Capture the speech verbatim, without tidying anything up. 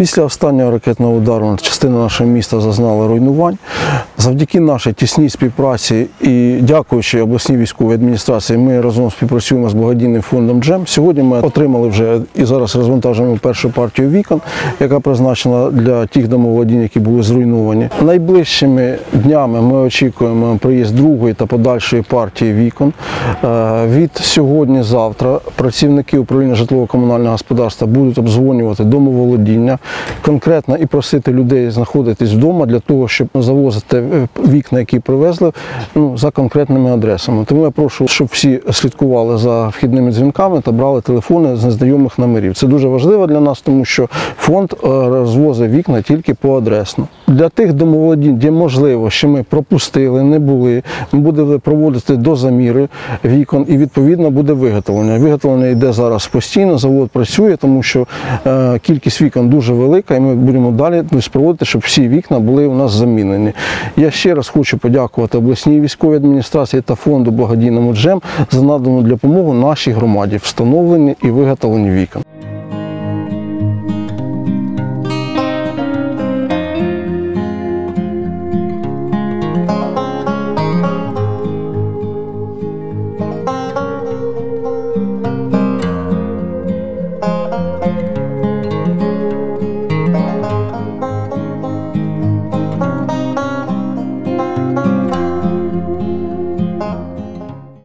Після останнього ракетного удару частина нашого міста зазнала руйнувань. Завдяки нашій тісній співпраці і дякуючи обласній військовій адміністрації, ми разом співпрацюємо з благодійним фондом «Джем». Сьогодні ми отримали вже і зараз розвантажуємо першу партію вікон, яка призначена для тих домоволодінь, які були зруйновані. Найближчими днями ми очікуємо приїзд другої та подальшої партії вікон. Від сьогодні-завтра працівники управління житлово-комунального господарства будуть обдзвонювати домоволодіння, конкретно і просити людей знаходитись вдома для того, щоб завозити вікна, які привезли, ну, за конкретними адресами. Тому я прошу, щоб всі слідкували за вхідними дзвінками та брали телефони з незнайомих номерів. Це дуже важливо для нас, тому що фонд розвозить вікна тільки поадресно. Для тих домоволодінь, де можливо, що ми пропустили, не були, ми будемо проводити дозаміри вікон і відповідно буде виготовлення. Виготовлення йде зараз постійно, завод працює, тому що е, кількість вікон дуже велика і ми будемо далі проводити, щоб всі вікна були у нас замінені. Я ще раз хочу подякувати обласній військовій адміністрації та фонду благодійному «Джем» за надану допомогу нашій громаді в встановленні і виготовленні вікон.